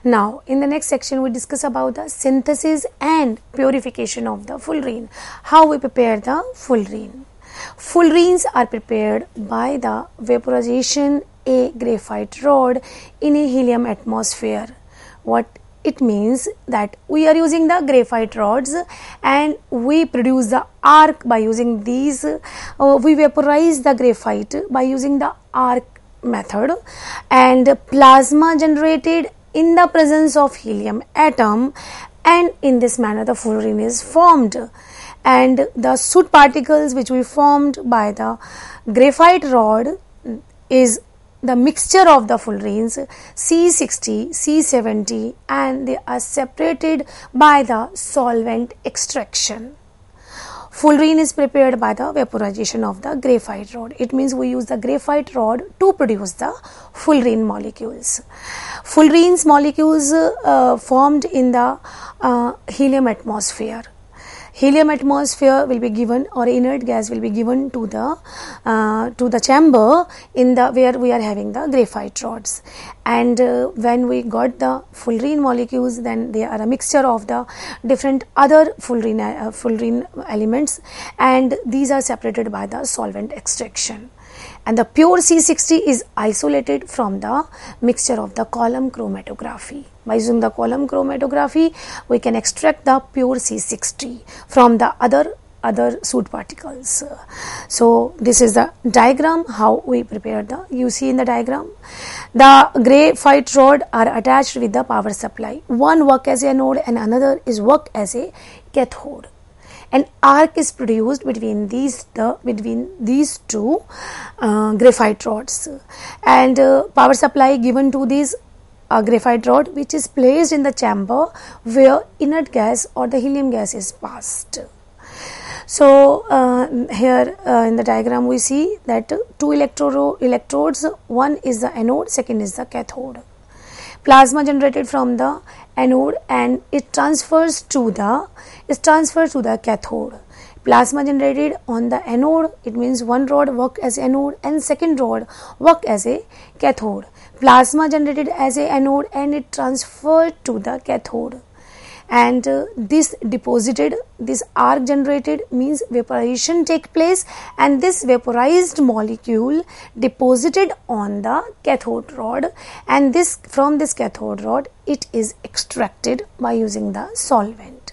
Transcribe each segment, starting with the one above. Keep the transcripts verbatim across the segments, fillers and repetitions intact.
Now, in the next section, we discuss about the synthesis and purification of the fullerene. How we prepare the fullerene. Fullerenes are prepared by the vaporization a graphite rod in a helium atmosphere. What it means that we are using the graphite rods and we produce the arc by using these. Uh, we vaporize the graphite by using the arc method, and plasma generated in the presence of helium atom, and in this manner the fullerene is formed. And the soot particles which we formed by the graphite rod is the mixture of the fullerenes C sixty, C seventy, and they are separated by the solvent extraction. Fullerene is prepared by the vaporization of the graphite rod. It means we use the graphite rod to produce the fullerene molecules. Fullerenes molecules uh, formed in the uh, helium atmosphere. Helium atmosphere will be given, or inert gas will be given to the uh, to the chamber in the where we are having the graphite rods, and uh, when we got the fullerene molecules, then they are a mixture of the different other fullerene uh, fullerene elements, and these are separated by the solvent extraction. And the pure C sixty is isolated from the mixture of the column chromatography. By using the column chromatography, we can extract the pure C sixty from the other other soot particles. So this is the diagram how we prepare the. You see in the diagram, the graphite rod are attached with the power supply. One work as a anode and another is work as a cathode. An arc is produced between these the between these two uh, graphite rods, and uh, power supply given to these uh, graphite rod, which is placed in the chamber where inert gas or the helium gas is passed. So uh, here uh, in the diagram we see that two electro electrodes, one is the anode, second is the cathode. Plasma generated from the anode and it transfers to the is transferred to the cathode. Plasma generated on the anode, it means one rod work as anode and second rod work as a cathode. Plasma generated as a anode and it transferred to the cathode. And uh, this deposited, this arc generated means vaporization take place, and this vaporized molecule deposited on the cathode rod, and this from this cathode rod it is extracted by using the solvent.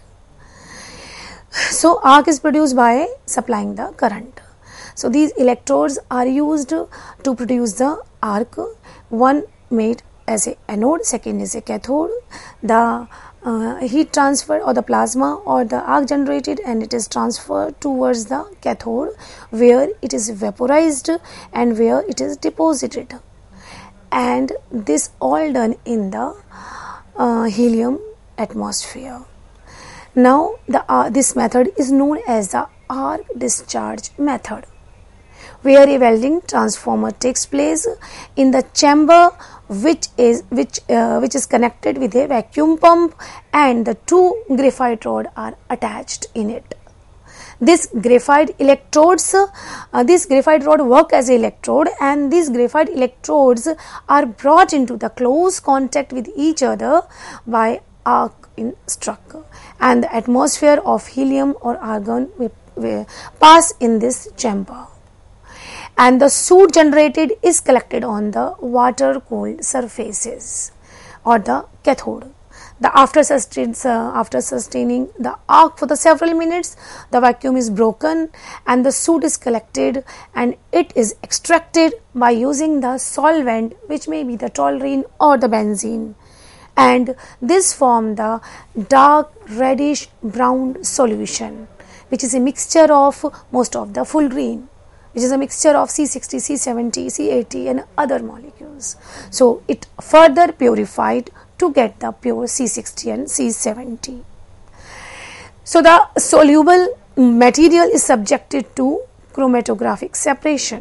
So arc is produced by supplying the current. So these electrodes are used to produce the arc, one made as a anode, second is a cathode. The Uh, heat transfer or the plasma or the arc generated and it is transferred towards the cathode where it is vaporized and where it is deposited, and this all done in the uh, helium atmosphere. Now the uh, this method is known as the arc discharge method, where a welding transformer takes place in the chamber which is which uh, which is connected with a vacuum pump, and the two graphite rods are attached in it. This graphite electrodes, uh, this graphite rod work as an electrode, and these graphite electrodes are brought into the close contact with each other by arc in struck, and the atmosphere of helium or argon will, will pass in this chamber, and the soot generated is collected on the water cooled surfaces or the cathode. The after, sustain, uh, after sustaining the arc for the several minutes, the vacuum is broken and the soot is collected and it is extracted by using the solvent, which may be the toluene or the benzene, and this form the dark reddish brown solution, which is a mixture of most of the fullerene, which is a mixture of C sixty, C seventy, C eighty and other molecules. So it further purified to get the pure C sixty and C seventy. So the soluble material is subjected to chromatographic separation.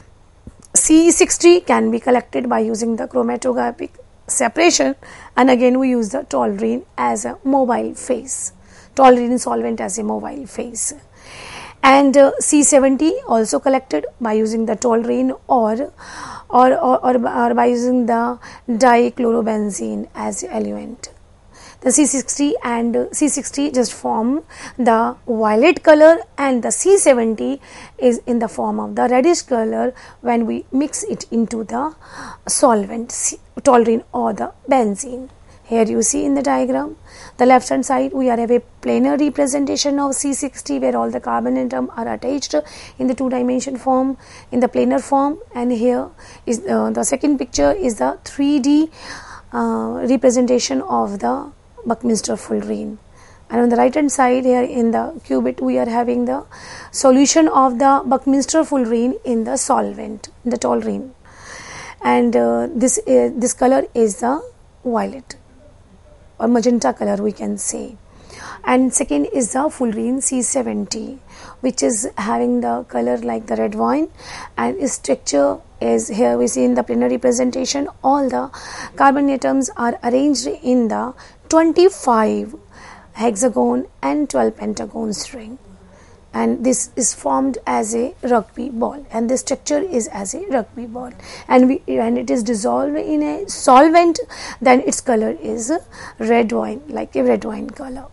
C sixty can be collected by using the chromatographic separation, and again we use the toluene as a mobile phase, toluene solvent as a mobile phase. And uh, C seventy also collected by using the toluene or or, or, or, or by using the dichlorobenzene as eluent. The C sixty and C sixty just form the violet color, and the C seventy is in the form of the reddish color when we mix it into the solvent, toluene or the benzene. Here you see in the diagram, the left hand side we are have a planar representation of C sixty where all the carbon atom are attached in the two dimension form, in the planar form, and here is uh, the second picture is the three D uh, representation of the Buckminster fullerene. And on the right hand side here in the cubit we are having the solution of the Buckminster fullerene in the solvent, in the toluene, and uh, this uh, this color is the violet or magenta color we can say. And second is the fullerene C seventy, which is having the color like the red wine, and its structure is here we see in the planar representation. All the carbon atoms are arranged in the twenty-five hexagon and twelve pentagon string, and this is formed as a rugby ball, and the structure is as a rugby ball, and we and it is dissolved in a solvent, then its color is red wine, like a red wine color.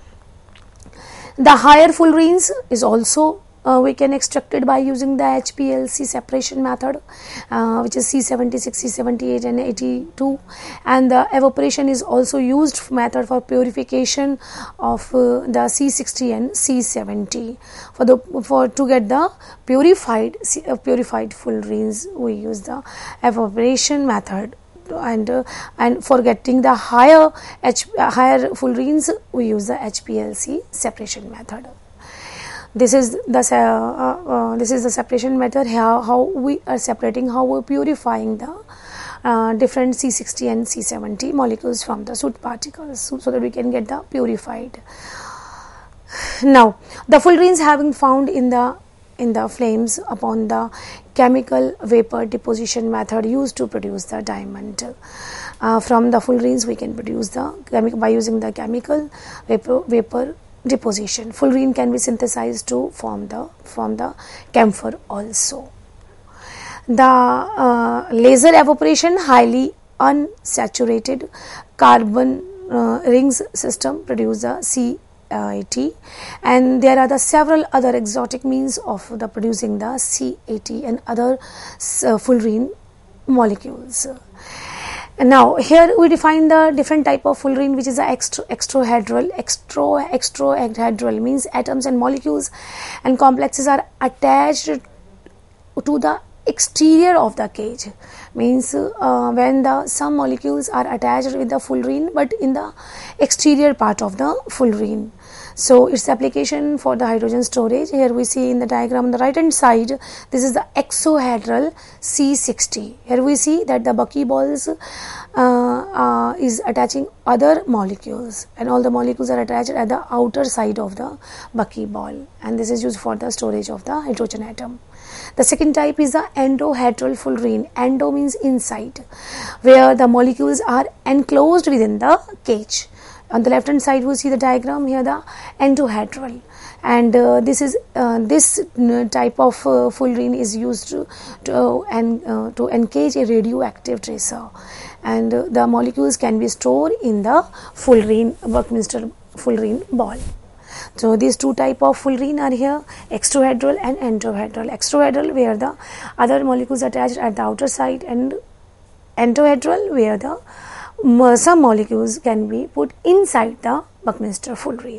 The higher fullerenes is also uh, we can extract it by using the H P L C separation method, uh, which is C seventy-six, C seventy-eight and eighty-two, and the evaporation is also used method for purification of uh, the C sixty and C seventy. For the for to get the purified uh, purified fullerenes, we use the evaporation method. And uh, and for getting the higher H, uh, higher fullerenes, we use the H P L C separation method. This is the uh, uh, this is the separation method. How how we are separating, how we are purifying the uh, different C sixty and C seventy molecules from the soot particles, so, so that we can get the purified. Now the fullerenes having found in the in the flames upon the chemical vapor deposition method used to produce the diamond. Uh, from the fullerenes we can produce the chemical by using the chemical vapor, vapor deposition. Fullerene can be synthesized to form the form the camphor also. The uh, laser evaporation, highly unsaturated carbon uh, rings system produce the C eighty, and there are the several other exotic means of the producing the C eighty and other uh, fullerene molecules. And now here we define the different type of fullerene, which is the extra, extrahedral. Extra, extrahedral means atoms and molecules and complexes are attached to the exterior of the cage, means uh, when the some molecules are attached with the fullerene but in the exterior part of the fullerene. So its application for the hydrogen storage, here we see in the diagram on the right hand side, this is the exohedral C sixty. Here we see that the buckyballs uh, uh, is attaching other molecules, and all the molecules are attached at the outer side of the buckyball, and this is used for the storage of the hydrogen atom. The second type is the endohedral fullerene. Endo means inside, where the molecules are enclosed within the cage. On the left hand side we see the diagram here, the endohedral, and uh, this is uh, this type of uh, fullerene is used to to, and, uh, to encage a radioactive tracer, and uh, the molecules can be stored in the fullerene Buckminster fullerene ball. So these two type of fullerene are here, extrahedral and endohedral. Extrahedral where the other molecules are attached at the outer side, and endohedral where the some molecules can be put inside the Buckminster fullerene.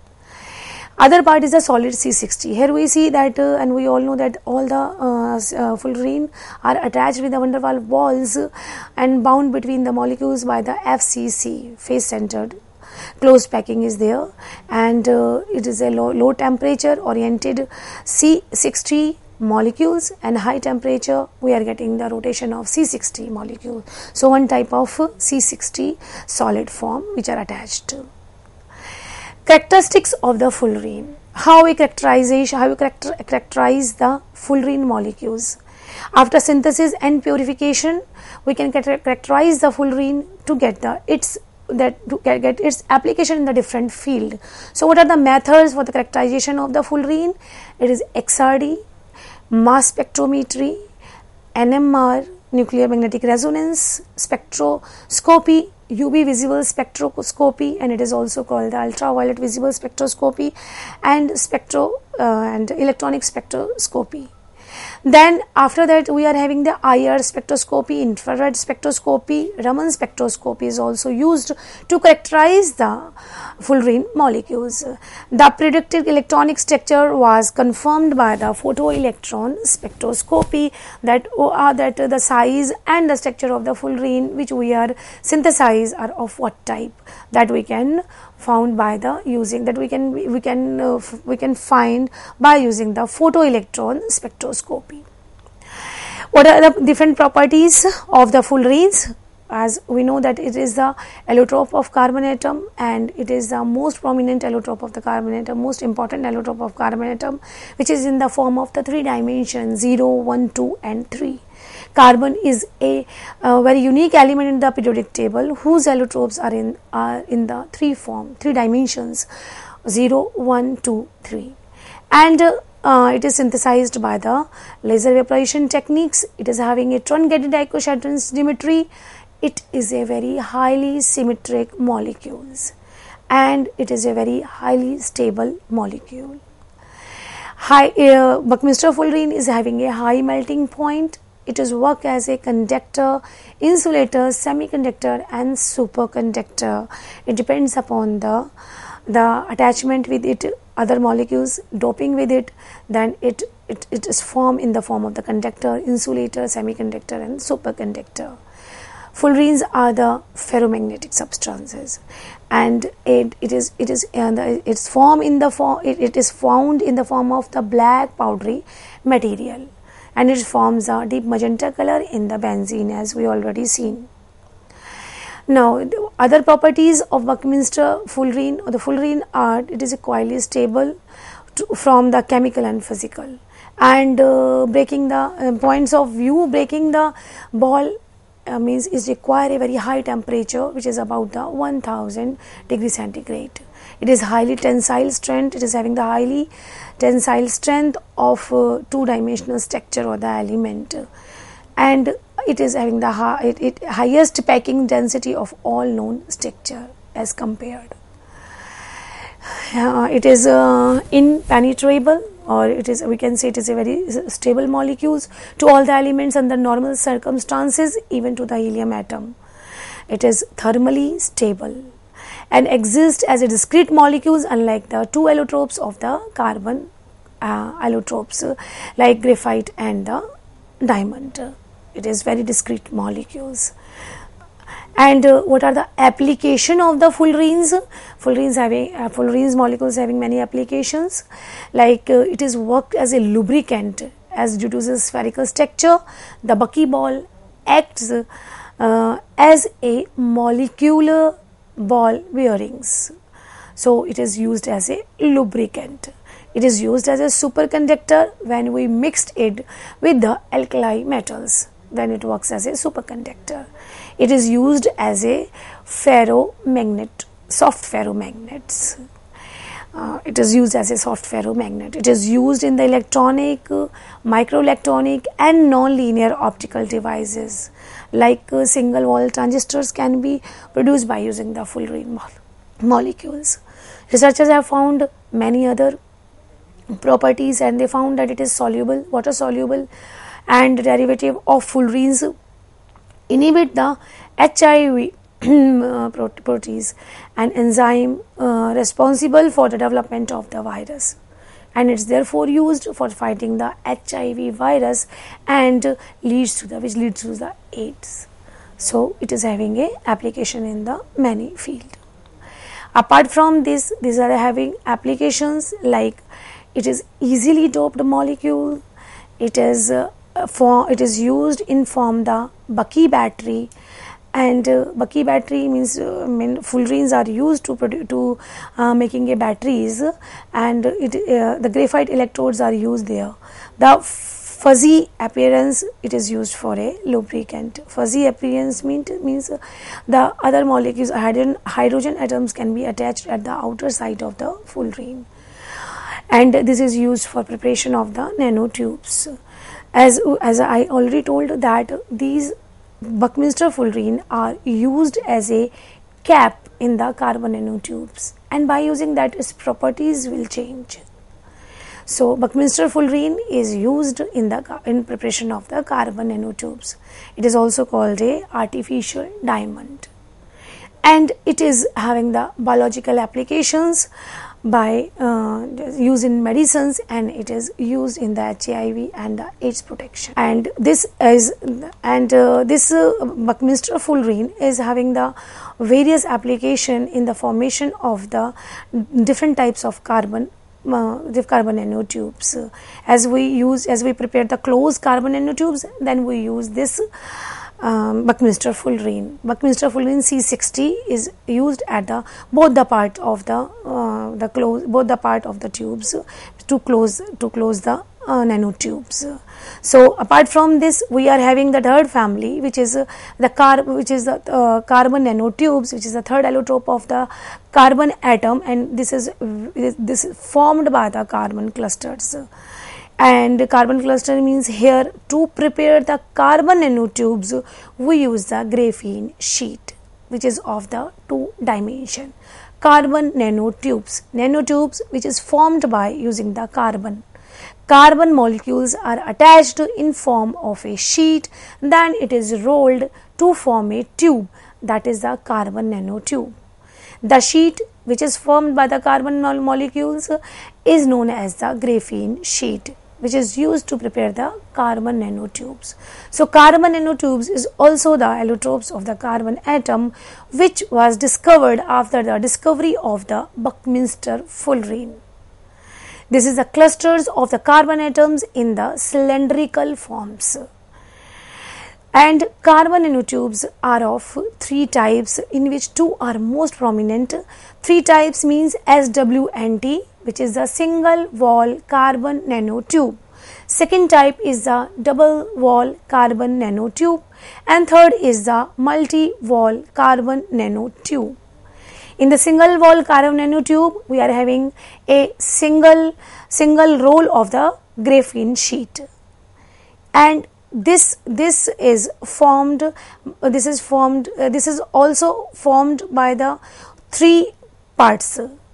Other part is the solid C sixty. Here we see that uh, and we all know that all the uh, uh, fullerene are attached with the van der Waals balls and bound between the molecules by the F C C, face centered closed packing is there, and uh, it is a low, low temperature oriented C sixty molecules, and high temperature we are getting the rotation of C sixty molecule. So one type of C sixty solid form which are attached. Characteristics of the fullerene. How we characterize how we character, characterize the fullerene molecules. After synthesis and purification, we can characterize the fullerene to get the its that to get its application in the different field. So what are the methods for the characterization of the fullerene? It is X R D, mass spectrometry, N M R, nuclear magnetic resonance spectroscopy, U V visible spectroscopy, and it is also called the ultraviolet visible spectroscopy, and spectro uh, and electronic spectroscopy. Then after that we are having the I R spectroscopy, infrared spectroscopy, Raman spectroscopy is also used to characterize the fullerene molecules. The predicted electronic structure was confirmed by the photoelectron spectroscopy, that uh, that the size and the structure of the fullerene which we are synthesize are of what type, that we can found by the using that we can we can uh, we can find by using the photoelectron spectroscopy. What are the different properties of the fullerenes? As we know that it is the allotrope of carbon atom, and it is the most prominent allotrope of the carbon atom, most important allotrope of carbon atom, which is in the form of the three dimensions zero, one, two and three. Carbon is a uh, very unique element in the periodic table whose allotropes are in are in the three form, three dimensions zero, one, two, three, and uh, uh, it is synthesized by the laser vaporization techniques. It is having a truncated icosahedrant symmetry. It is a very highly symmetric molecules, and it is a very highly stable molecule. High uh, Buckminster fullerene is having a high melting point. It is work as a conductor, insulator, semiconductor and superconductor. It depends upon the the attachment with it, other molecules doping with it, then it, it, it is formed in the form of the conductor, insulator, semiconductor and superconductor. Fullerenes are the ferromagnetic substances, and it, it is it is uh, the, it's formed in the form it, it is found in the form of the black powdery material, and it forms a deep magenta color in the benzene, as we already seen. Now, the other properties of Buckminster fullerene or the fullerene are it is equally stable to, from the chemical and physical, and uh, breaking the uh, points of view, breaking the ball uh, means is require a very high temperature, which is about the one thousand degree centigrade. It is highly tensile strength. It is having the highly tensile strength of uh, two-dimensional structure or the element, and it is having the high, it, it highest packing density of all known structure as compared. Uh, it is uh, impenetrable, or it is we can say it is a very stable molecules to all the elements under normal circumstances, even to the helium atom. It is thermally stable and exists as a discrete molecules, unlike the two allotropes of the carbon uh, allotropes uh, like graphite and the diamond. It is very discrete molecules. And uh, what are the application of the fullerenes? Fullerenes having uh, fullerenes molecules having many applications, like uh, it is worked as a lubricant, as due to the spherical structure. The buckyball acts uh, as a molecular ball bearings, so it is used as a lubricant. It is used as a superconductor when we mixed it with the alkali metals, then it works as a superconductor. It is used as a ferromagnet, soft ferromagnets. Uh, it is used as a soft ferromagnet. It is used in the electronic, uh, microelectronic and non-linear optical devices, like uh, single wall transistors can be produced by using the fullerene mo molecules. Researchers have found many other properties, and they found that it is soluble, water soluble, and derivative of fullerenes inhibit the H I V uh, protease, an enzyme uh, responsible for the development of the virus, and it is therefore used for fighting the H I V virus and leads to the which leads to the AIDS. So it is having a application in the many field. Apart from this, these are having applications like it is easily doped molecule. It is uh, for it is used in form the Bucky battery, and uh, Bucky battery means uh, I mean fullerenes are used to produce to uh, making a batteries, and it uh, the graphite electrodes are used there. The fuzzy appearance, it is used for a lubricant. Fuzzy appearance mean, means uh, the other molecules hydrogen hydrogen atoms can be attached at the outer side of the fullerene, and this is used for preparation of the nanotubes. As, as I already told that these Buckminster fullerene are used as a cap in the carbon nanotubes, and by using that its properties will change. So Buckminster fullerene is used in the in preparation of the carbon nanotubes. It is also called a artificial diamond, and it is having the biological applications by uh, used in medicines, and it is used in the H I V and the AIDS protection. And this is and uh, this uh, Buckminster fullerene is having the various application in the formation of the different types of carbon uh, the carbon nanotubes. As we use as we prepare the closed carbon nanotubes, then we use this Um, Buckminster fullerene. Buckminster fullerene C sixty is used at the both the part of the uh, the close both the part of the tubes to close to close the uh, nanotubes. So apart from this, we are having the third family, which is uh, the car which is the uh, carbon nanotubes, which is the third allotrope of the carbon atom, and this is this is formed by the carbon clusters. And carbon cluster means here to prepare the carbon nanotubes we use the graphene sheet, which is of the two dimension. Carbon nanotubes, nanotubes which is formed by using the carbon. Carbon molecules are attached in form of a sheet, then it is rolled to form a tube, that is the carbon nanotube. The sheet which is formed by the carbon molecules is known as the graphene sheet, which is used to prepare the carbon nanotubes. So carbon nanotubes is also the allotropes of the carbon atom, which was discovered after the discovery of the Buckminster fullerene. This is the clusters of the carbon atoms in the cylindrical forms. And carbon nanotubes are of three types, in which two are most prominent. Three types means S W N T, which is the single wall carbon nanotube. Second type is the double wall carbon nanotube, and third is the multi wall carbon nanotube. In the single wall carbon nanotube, we are having a single single roll of the graphene sheet, and this this is formed this is formed uh, this is also formed by the three parts.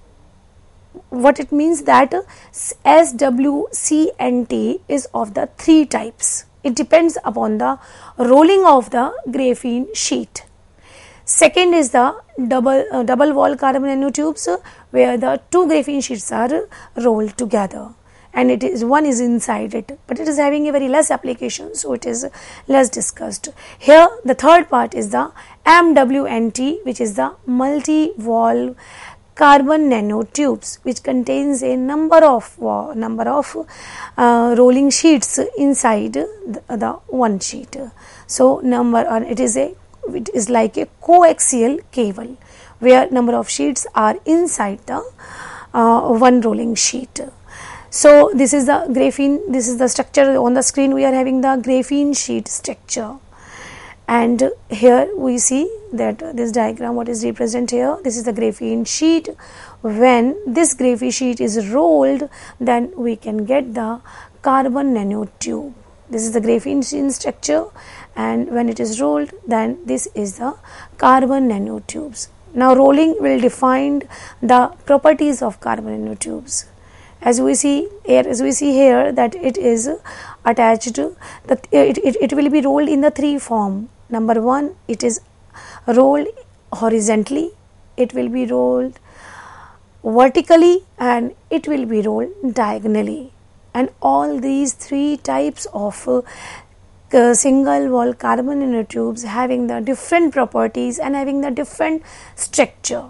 What it means that S W C N T is of the three types. It depends upon the rolling of the graphene sheet. Second is the double uh, double wall carbon nanotubes, where the two graphene sheets are rolled together, and it is one is inside it, but it is having a very less application, so it is less discussed. Here the third part is the M W N T, which is the multi-wall carbon nanotubes, which contains a number of uh, number of uh, rolling sheets inside the, the one sheet. So number uh, it is a it is like a coaxial cable, where number of sheets are inside the uh, one rolling sheet. So this is the graphene, this is the structure on the screen. We are having the graphene sheet structure, and here we see that this diagram what is represented here. This is the graphene sheet. When this graphene sheet is rolled, then we can get the carbon nanotube. This is the graphene sheet structure, and when it is rolled, then this is the carbon nanotubes. Now rolling will define the properties of carbon nanotubes. As we see here, as we see here that it is attached, that it, it, it will be rolled in the three form. Number one, it is rolled horizontally, it will be rolled vertically, and it will be rolled diagonally. And all these three types of uh, single wall carbon nanotubes having the different properties and having the different structure,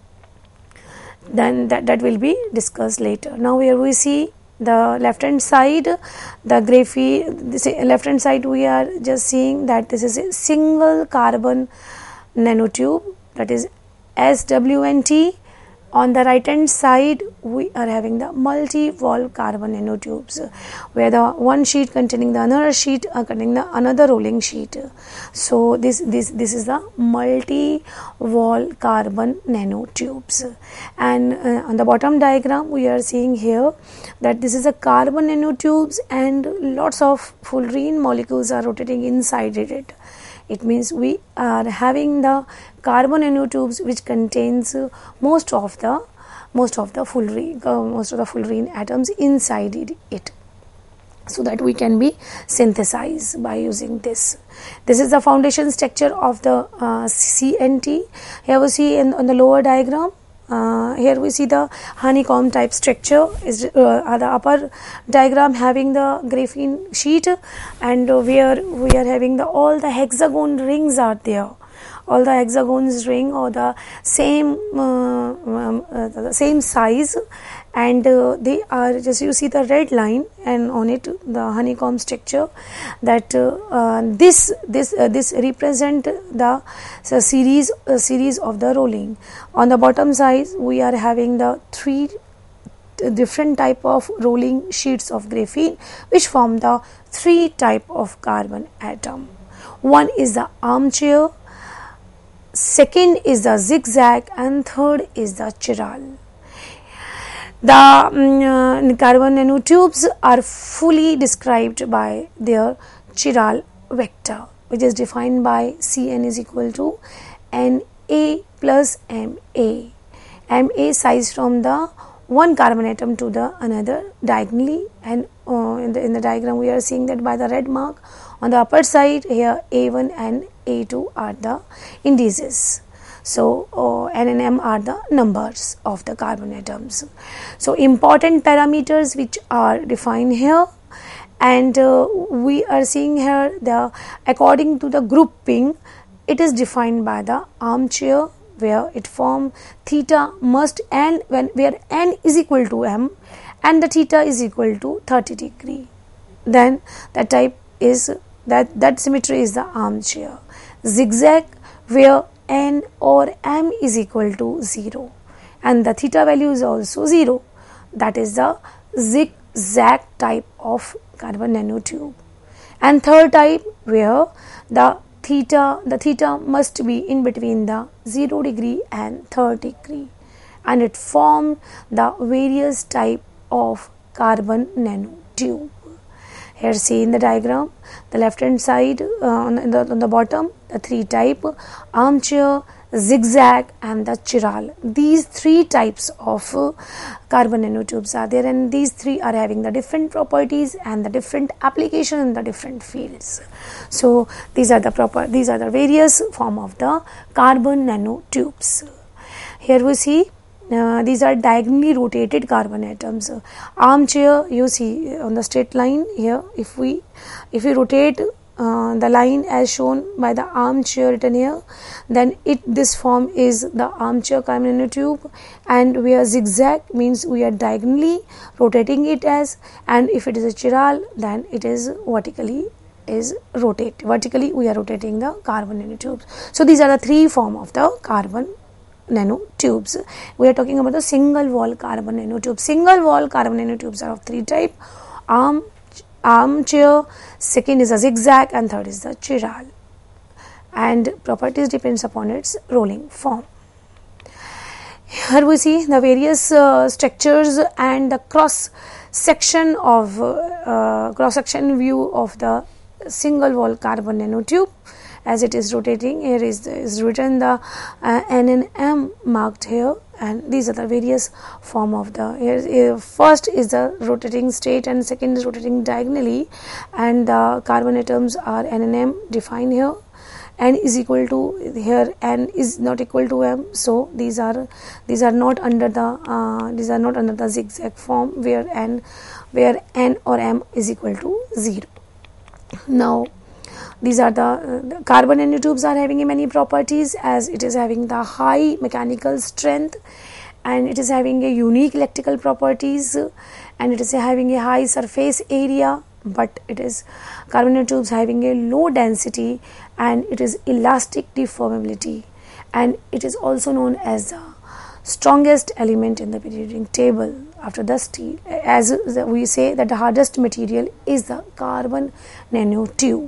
then that, that will be discussed later. Now here we see the left hand side, the graphene, this left hand side we are just seeing that this is a single carbon nanotube, that is S W N T On the right hand side, we are having the multi-wall carbon nanotubes, where the one sheet containing the another sheet are containing the another rolling sheet. So this this this is the multi-wall carbon nanotubes. And uh, on the bottom diagram, we are seeing here that this is a carbon nanotubes, and lots of fullerene molecules are rotating inside it. It means we are having the carbon nanotubes which contains uh, most of the most of the fullerene uh, most of the fullerene atoms inside it, so that we can be synthesized by using this. This is the foundation structure of the uh, C N T. Here we see in on the lower diagram. Uh, here we see the honeycomb type structure is uh, the upper diagram having the graphene sheet, and uh, where we are having the all the hexagon rings are there. All the hexagons ring or the same uh, um, uh, the same size, and uh, they are just, you see the red line and on it the honeycomb structure, that uh, uh, this this uh, this represent the so series uh, series of the rolling. On the bottom side we are having the three different type of rolling sheets of graphene which form the three type of carbon atom. One is the armchair, second is the zigzag, and third is the chiral. The um, uh, carbon nanotubes are fully described by their chiral vector, which is defined by Cn is equal to Na plus Ma. Ma size from the one carbon atom to the another diagonally, and uh, in the in the diagram we are seeing that by the red mark on the upper side here A one and A two are the indices. So uh, N and M are the numbers of the carbon atoms. So important parameters which are defined here, and uh, we are seeing here the according to the grouping, it is defined by the armchair, where it form theta must and when where n is equal to m and the theta is equal to thirty degree. Then that type is that that symmetry is the armchair. Zigzag, where n or m is equal to zero and the theta value is also zero, that is the zigzag type of carbon nanotube. And third type, where the theta the theta must be in between the zero degree and thirty degree, and it formed the various type of carbon nanotube. Here see in the diagram, the left hand side uh, on, the, on the bottom, the three type: armchair, zigzag, and the chiral. These three types of uh, carbon nanotubes are there, and these three are having the different properties and the different application in the different fields. So these are the proper these are the various form of the carbon nanotubes. Here we see uh, these are diagonally rotated carbon atoms. Armchair, you see on the straight line here, if we if we rotate Uh, the line as shown by the armchair written here, then it this form is the armchair carbon nanotube, and we are zigzag means we are diagonally rotating it as, and if it is a chiral then it is vertically is rotate vertically we are rotating the carbon nanotubes. So these are the three form of the carbon nanotubes. We are talking about the single wall carbon nanotube. Single wall carbon nanotubes are of three type: arm armchair, second is a zigzag, and third is the chiral, and properties depends upon its rolling form. Here we see the various uh, structures and the cross section of uh, cross section view of the single wall carbon nanotube as it is rotating. Here is, is written the uh, N and M marked here, and these are the various form of the here, here first is the rotating straight and second is rotating diagonally, and the carbon atoms are N and M defined here. N is equal to here N is not equal to M, so these are these are not under the uh, these are not under the zigzag form where N where N or M is equal to zero. Now these are the, uh, the carbon nanotubes are having many properties, as it is having the high mechanical strength, and it is having a unique electrical properties, and it is having a high surface area, but it is carbon nanotubes having a low density, and it is elastic deformability, and it is also known as the strongest element in the periodic table after the steel. As we say that the hardest material is the carbon nanotube.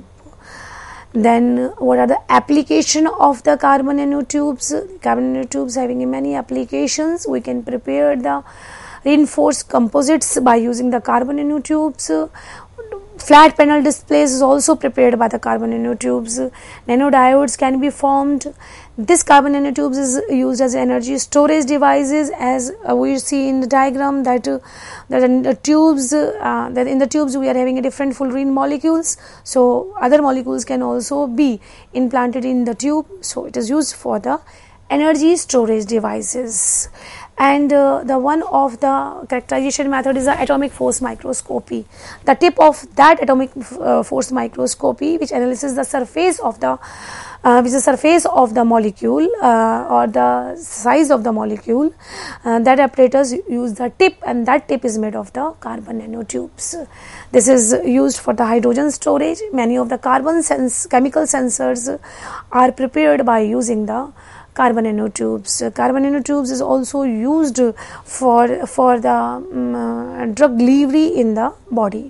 Then what are the application of the carbon nanotubes? Carbon nanotubes having many applications. We can prepare the reinforced composites by using the carbon nanotubes. Flat panel displays is also prepared by the carbon nanotubes. Nanodiodes can be formed. This carbon nanotubes is used as energy storage devices, as uh, we see in the diagram that uh, that in the tubes uh, that in the tubes we are having a different fullerene molecules. So other molecules can also be implanted in the tube. So it is used for the energy storage devices. And uh, the one of the characterization method is the atomic force microscopy. The tip of that atomic uh, force microscopy, which analyzes the surface of the uh, which is the surface of the molecule uh, or the size of the molecule, uh, that apparatus use the tip, and that tip is made of the carbon nanotubes. This is used for the hydrogen storage. Many of the carbon sense chemical sensors are prepared by using the carbon nanotubes. Carbon nanotubes is also used for for the um, uh, drug delivery in the body.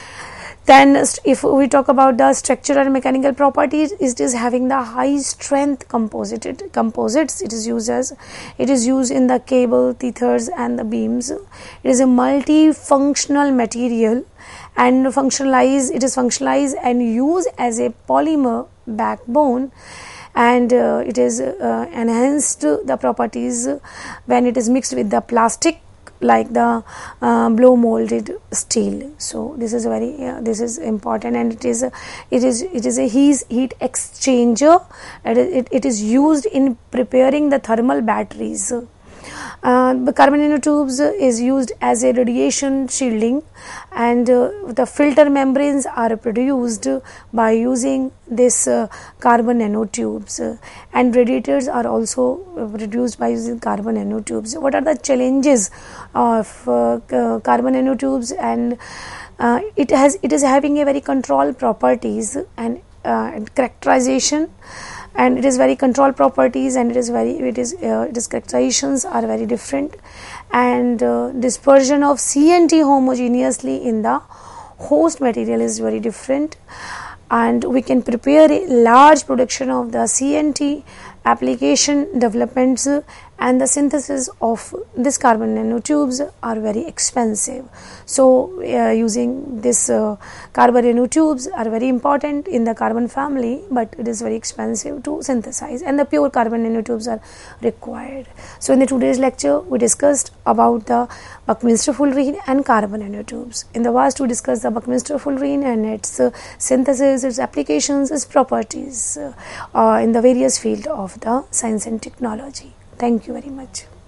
Then if we talk about the structural and mechanical properties, it is having the high strength composite composites. It is used as it is used in the cable, tethers and the beams. It is a multifunctional material and functionalize it is functionalized and used as a polymer backbone, and uh, it is uh, enhanced the properties when it is mixed with the plastic, like the uh, blow molded steel. So this is very uh, this is important, and it is a, it is it is a heat heat exchanger. It, it, it is used in preparing the thermal batteries. Uh, the carbon nanotubes is used as a radiation shielding, and uh, the filter membranes are produced by using this uh, carbon nanotubes, uh, and radiators are also produced by using carbon nanotubes. What are the challenges of uh, carbon nanotubes? And uh, it has it is having a very controlled properties and, uh, and characterization. And it is very controlled properties, and it is very it is uh, its characterizations are very different, and uh, dispersion of C N T homogeneously in the host material is very different, and we can prepare a large production of the C N T application developments, and the synthesis of this carbon nanotubes are very expensive. So uh, using this uh, carbon nanotubes are very important in the carbon family, but it is very expensive to synthesize, and the pure carbon nanotubes are required. So in the today's lecture we discussed about the Buckminster fullerene and carbon nanotubes. In the past we discussed the Buckminster fullerene and its uh, synthesis, its applications, its properties uh, uh, in the various field of the science and technology. Thank you very much.